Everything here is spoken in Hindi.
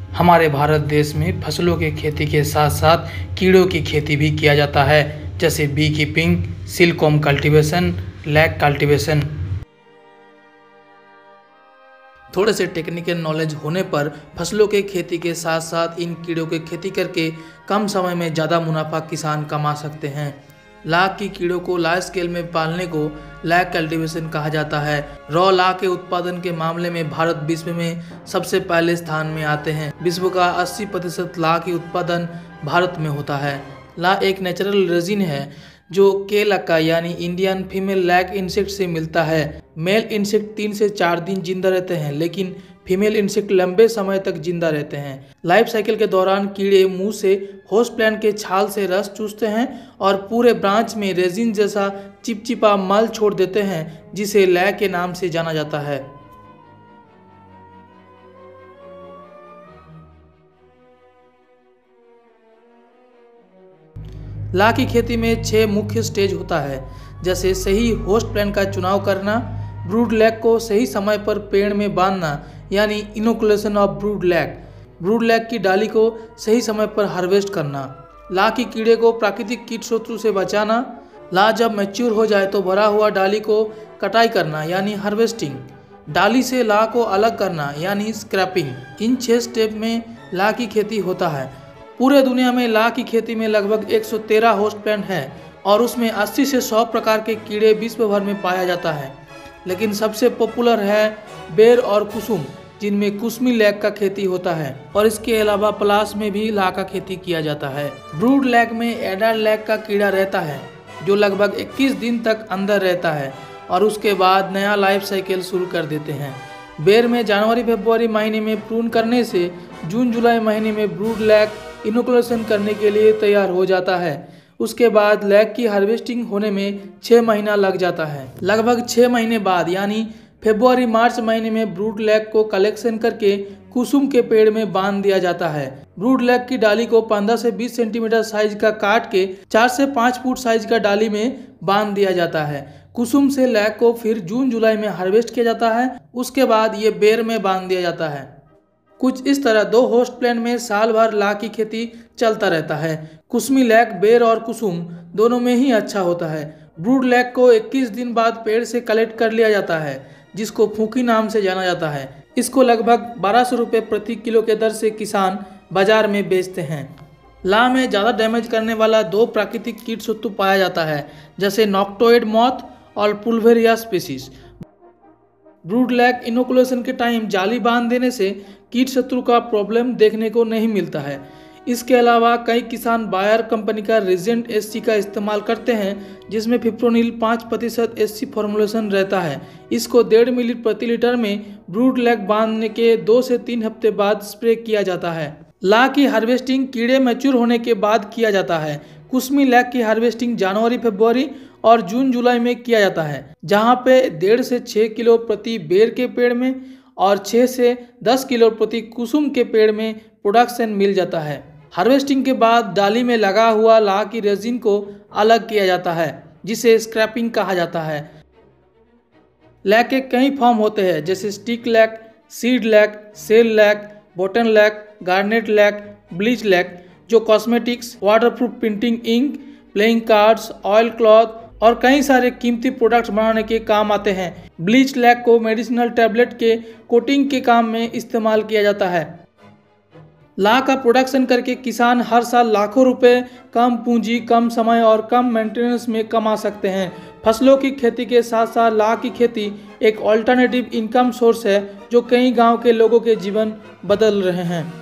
हमारे भारत देश में फसलों की खेती के साथ साथ कीड़ों की खेती भी किया जाता है, जैसे bee keeping, silkworm cultivation, lac cultivation. थोड़े से टेक्निकल नॉलेज होने पर फसलों के खेती के साथ साथ इन कीड़ों की खेती करके कम समय में ज़्यादा मुनाफा किसान कमा सकते हैं। लाख की कीड़ों को लार्ज स्केल में पालने को लैक कल्टीवेशन कहा जाता है। रॉ लाख के उत्पादन के मामले में भारत विश्व में सबसे पहले स्थान में आते हैं। विश्व का 80% लाख की उत्पादन भारत में होता है। लाख एक नेचुरल रेजिन है जो केलक्का यानी इंडियन फीमेल लैक इंसेक्ट से मिलता है। मेल इंसेक्ट 3 से 4 दिन जिंदा रहते हैं, लेकिन फीमेल इंसेक्ट लंबे समय तक जिंदा रहते हैं। लाइफ साइकिल के दौरान कीड़े मुंह से होस्ट प्लांट के छाल से रस चूसते हैं और पूरे ब्रांच में रेजिन जैसा चिपचिपा मल छोड़ देते हैं, जिसे लैक के नाम से जाना जाता है। लाख की खेती में 6 मुख्य स्टेज होता है, जैसे सही होस्ट प्लांट का चुनाव करना, ब्रूड लैक को सही समय पर पेड़ में बांधना यानी इनोकुलेशन ऑफ ब्रूड लैक की डाली को सही समय पर हार्वेस्ट करना, लाख की कीड़े को प्राकृतिक कीट शत्रु से बचाना, लाख जब मैच्योर हो जाए तो भरा हुआ डाली को कटाई करना यानी हार्वेस्टिंग, डाली से लाख को अलग करना यानी स्क्रैपिंग। इन 6 स्टेप में लाख की खेती होता है। पूरे दुनिया में लाख की खेती में लगभग 113 होस्ट प्लांट हैं और उसमें 80 से 100 प्रकार के कीड़े विश्व भर में पाया जाता है, लेकिन सबसे पॉपुलर है बेर और कुसुम, जिनमें कुसमी लैक का खेती होता है और इसके अलावा पलाश में भी लाख का खेती किया जाता है। ब्रूड लैक में एडल्ट लैक का कीड़ा रहता है जो लगभग 21 दिन तक अंदर रहता है और उसके बाद नया लाइफ साइकिल शुरू कर देते हैं। बेर में जनवरी-फरवरी महीने में प्रून करने से जून-जुलाई महीने में ब्रूड लैक इनोकुलेशन करने के लिए तैयार हो जाता है। उसके बाद लैक की हार्वेस्टिंग होने में 6 महीना लग जाता है। लगभग 6 महीने बाद यानी फरवरी-मार्च महीने में ब्रूड लैक को कलेक्शन करके कुसुम के पेड़ में बांध दिया जाता है। ब्रूड लैक की डाली को 15 से 20 सेंटीमीटर साइज का काट के 4 से 5 फुट साइज का डाली में बांध दिया जाता है। कुसुम से लैक को फिर जून-जुलाई में हार्वेस्ट किया जाता है। उसके बाद ये बेर में बांध दिया जाता है। कुछ इस तरह 2 होस्ट प्लांट में साल भर लाख की खेती चलता रहता है। कुसमी लैक बेर और कुसुम दोनों में ही अच्छा होता है। ब्रूड लैक को 21 दिन बाद पेड़ से कलेक्ट कर लिया जाता है, जिसको फूकी नाम से जाना जाता है। इसको लगभग 1200 रुपये प्रति किलो के दर से किसान बाजार में बेचते हैं। ला में ज़्यादा डैमेज करने वाला 2 प्राकृतिक कीट शत्रु पाया जाता है, जैसे नॉक्टोइड मॉथ और पुल्वेरिया स्पीसीज। ब्रूड लैक इनोकुलेशन के टाइम जाली बांध देने से कीट शत्रु का प्रॉब्लम देखने को नहीं मिलता है। इसके अलावा कई किसान बायर कंपनी का रेजेंट एससी का इस्तेमाल करते हैं, जिसमें फिप्रोनिल 5% एससी फॉर्मुलेशन रहता है। इसको 1.5 मिली प्रति लीटर में ब्रूड लैक बांधने के 2 से 3 हफ्ते बाद स्प्रे किया जाता है। लाख की हार्वेस्टिंग कीड़े मैच्योर होने के बाद किया जाता है। कुसमी लैक की हार्वेस्टिंग जनवरी-फरवरी और जून-जुलाई में किया जाता है, जहां पे 1.5 से 6 किलो प्रति बेर के पेड़ में और 6 से 10 किलो प्रति कुसुम के पेड़ में प्रोडक्शन मिल जाता है। हार्वेस्टिंग के बाद डाली में लगा हुआ लाख की रेजिन को अलग किया जाता है, जिसे स्क्रैपिंग कहा जाता है। लैक के कई फॉर्म होते हैं, जैसे stick lac, seed lac, shell lac, button lac, garnet lac, bleach lac, जो cosmetics, waterproof printing ink, playing cards, oil cloth और कई सारे कीमती प्रोडक्ट्स बनाने के काम आते हैं। ब्लीच लैक को मेडिसिनल टैबलेट के कोटिंग के काम में इस्तेमाल किया जाता है। लाख का प्रोडक्शन करके किसान हर साल लाखों रुपए कम पूंजी, कम समय और कम मेंटेनेंस में कमा सकते हैं। फसलों की खेती के साथ साथ लाख की खेती एक ऑल्टरनेटिव इनकम सोर्स है, जो कई गांव के लोगों के जीवन बदल रहे हैं।